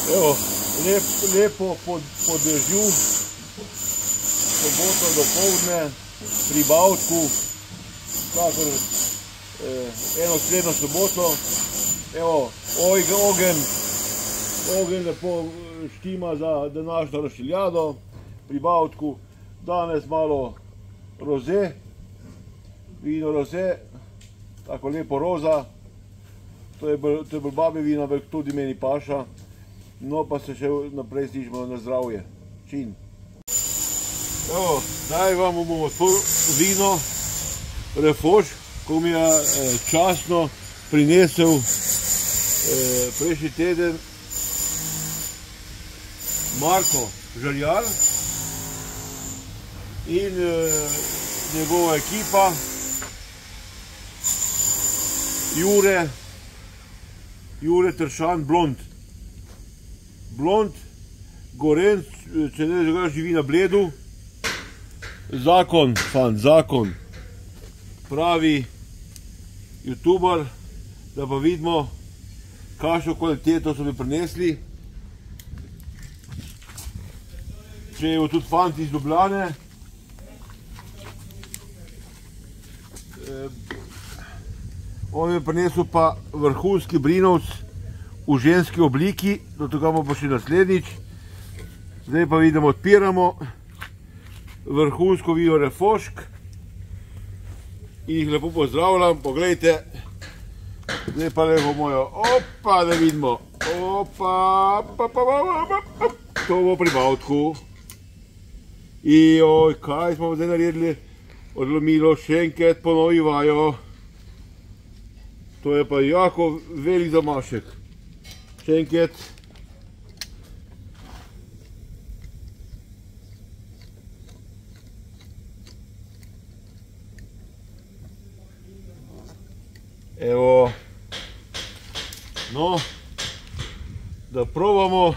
Evo, lepo po dežju, soboto dopoldne pri Bavtku, kakor eno srednjo soboto. Evo, ogenj lepo štima za današnjo razšeljado pri Bavtku. Danes malo roze, vino roze, tako lepo roza. To je bolj babje vino, ampak tudi meni paša. No, pa se še naprej slišimo na zdravje. Čin. Evo, zdaj vam bomo odprl vino Refošk, ko mi je častno prinesel prejšnji teden Marko Žerjal in njegova ekipa Jure Tršan Blond. Blond, Gorenc, če ne že živi na Bledu. Zakon, fant, zakon. Pravi youtuber, da pa vidimo, kakšno kvaliteto so mi prinesli. Če je tudi fant iz Ljubljane. On mi je prinesel pa vrhunski brinovc v ženski obliki, do tega bomo pa še naslednjič. Zdaj pa vidimo, odpiramo vrhunsko vino Refošk in jih lepo pozdravljam. Poglejte, zdaj pa lepo mojo, opa, da vidimo, opa, to bo pri Bavtku. Ijoj, kaj smo zdaj naredili? Odlomilo še enkrat ponovivajo. To je pa jako velik zamašek. Še enkrat. Evo. No, da probamo.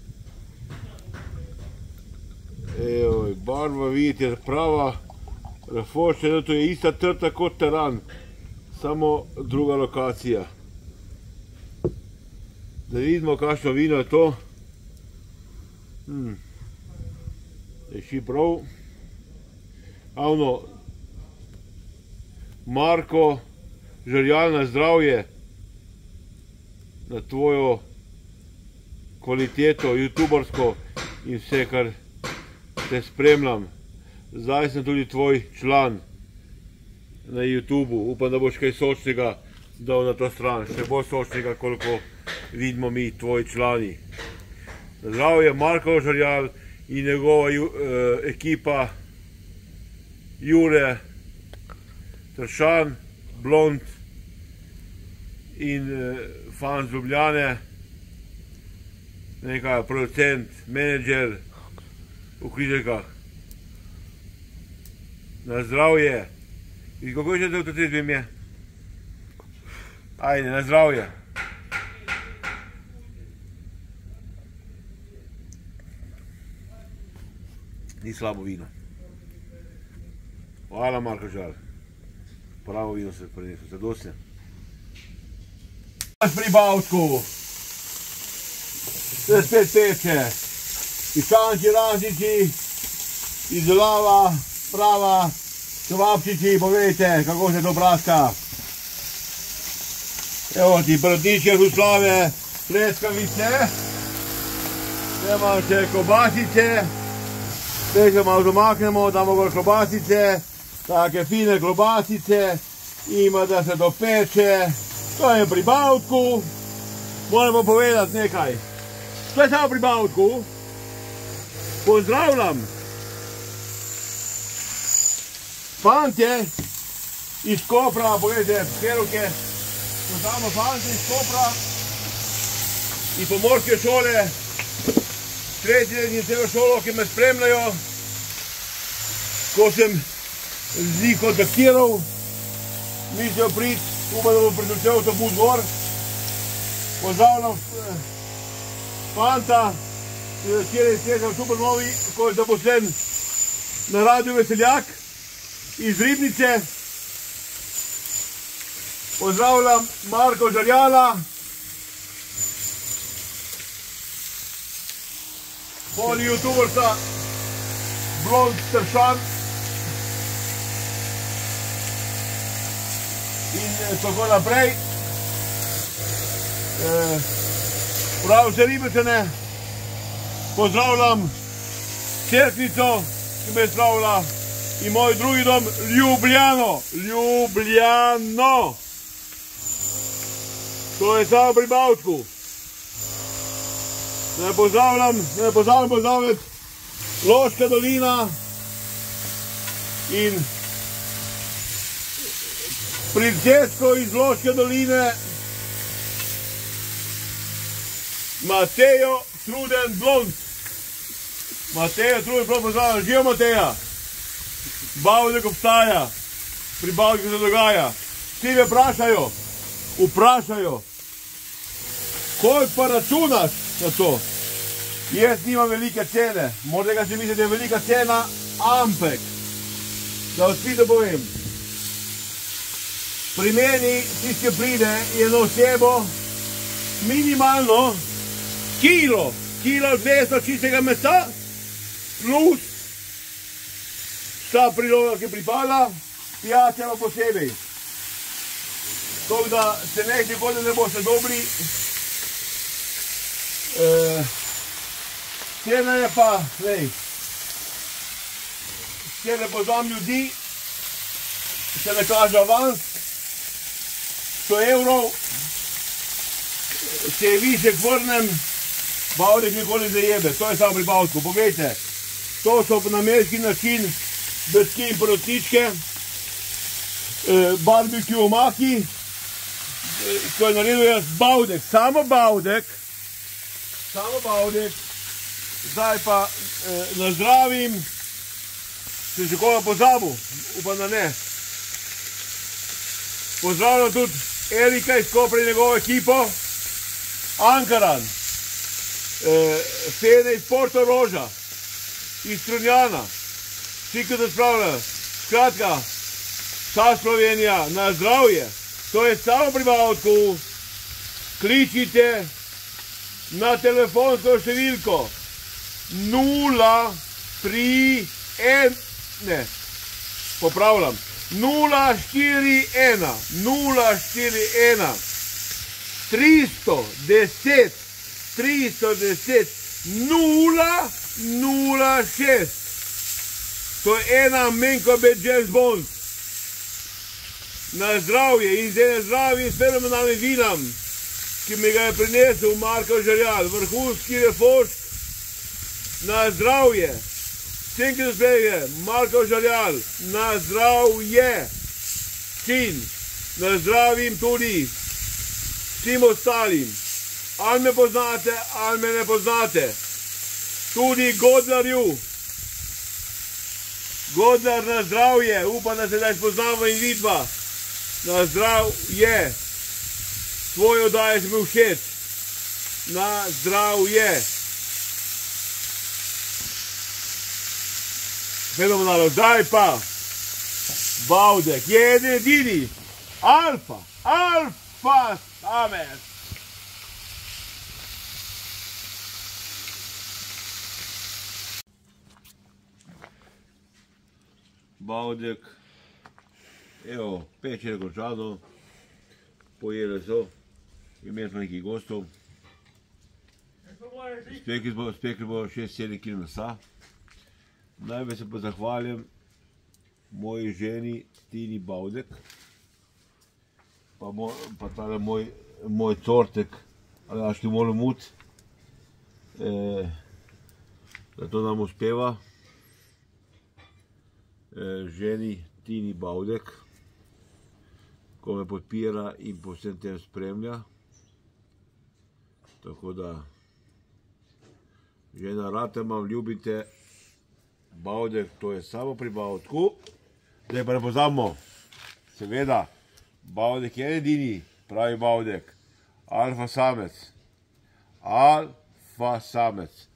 Evo, barva vidite, prava Refošk, to je ista trta kot teran. Samo druga lokacija. Da vidimo, kakšno vino je to. Reši prav. Avno, Marko Žerjal, na zdravje, na tvojo kvaliteto, youtubersko in vse, kar te spremljam. Zdaj sem tudi tvoj član na YouTubu. Upam, da boš kaj sočnega dal na to stran. Še bolj sočnega, koliko vidimo mi, tvoji člani. Na zdravje Marko Žerjal in njegova ekipa Jure Tršan Blond in fan z Ljubljane, nekaj producent, menedžer v Križevkah. Na zdravje. In kako je to tudi ime? Ajde, na zdravje. Ni slabo vino. Hvala, Marko Žerjal. Pravo vino se prinesel, zadosti. Pri Bavtku. Se spet peče. Piščančji, raziči, izdelava, prava. Čevapčiči, pogledajte, kako se to praska. Evo ti bratničke Ruslave, pleskavice. Zdaj imam še klobasice. Zdaj se malo domaknemo, damo gor klobasice. Take fine klobasice. Ima, da se dopeče. To je pri Bavtku. Moramo povedati nekaj. To je samo pri Bavtku. Pozdravljam fantje iz Kopra, pogledajte, Kerovke, poznamo fantje iz Kopra, iz pomorske šole, tretji in celo šolo, ki me spremljajo, ko sem z njih kontaktiral, mislijo priti, upam, da bo pridočel avtobus gor. Pozdravljam fanta, kjer je srečal super novi, ko je zaposlen na Radiu Veseljak iz Ribnice. Pozdravljam Marko Žerjala, pol youtuberca Blond Tršan in tako naprej. Prav vse Ribečane pozdravljam, Cerknico, ki me je slavila, in moj drugi dom Ljubljano. Ljubljano! To je samo pri Bavčku. Ne pozdravljam pozdravljati Loška dolina in princesko iz Loške doline Matejo Truden Blond. Mateja Truden Blond pozdravljam. Živo Mateja. Bavdek obstaja. Pri Bavdku se dogaja. Vsi me vprašajo, koliko pa računaš na to? Jaz nimam velike cene. Morda si misli, da je velika cena, ampak da odspito povem. Pri meni, tisti, ki pride, je na osebo minimalno kilo 200 čistega mesa plus vsa priloga, ki pripada, pijača pa posebej. Tako da se nikoli ne boste dobri. Cena je pa, če ne poznam ljudi, se ne kaže avans, 100 evrov, če je višek vrnem, Bavdek nikoli zajebe. To je samo pri Bavdku. Poglejte, to so na ameriški način beski in porotničke, barbecue omaki, ko je naredil jaz Bavdek, samo Bavdek. Zdaj pa nazdravim, če še koga pozabil, upam, da ne. Pozdravljam tudi Erika iz Kopra in njegovo ekipo, Ankaran, Fene iz Portoroža, iz Strunjana, vsi, ki se spravljajo. Skratka, vsa Slovenija, na zdravje. To je samo pri Bavdku. Kličite na telefonsko številko 041 310 006. To je ena menko bez James Bond. Na zdravje in zdaj na zdravje s fenomenalnim vinom, ki mi ga je prinesel Marko Žerjal, vrhunski refošk. Na zdravje. Vsem, ki se sprejme, Marko Žerjal, na zdravje. Sin, nazdravim tudi vsem ostalim. Ali me poznate, ali me ne poznate. Tudi Godlarju. Godlar, na zdravje. Upam, da se daj spoznamo in vidva. Na zdravje. Tvoje oddaje so mi všeč. Na zdravje. Fenomenalno. Zdaj pa Bavdek je edini alfa samec. Bavdek, evo, peče je končano, pojeli so, imeli smo nekaj gostov, spekli bo 6-7 kg mesa. Najbolj se pa zahvalim moji ženi Tini Bavdek, pa tale moj tortek, Aljaški Molomut, da to nam uspeva. Ženi Tini Bavdek, ko me podpira in po vsem tem spremlja. Tako da, žena, rate imam, ljubite. Bavdek, to je samo pri Bavdku. Zdaj pa ne pozabimo, seveda, Bavdek je edini, pravi Bavdek, alfa samec. Alfa samec.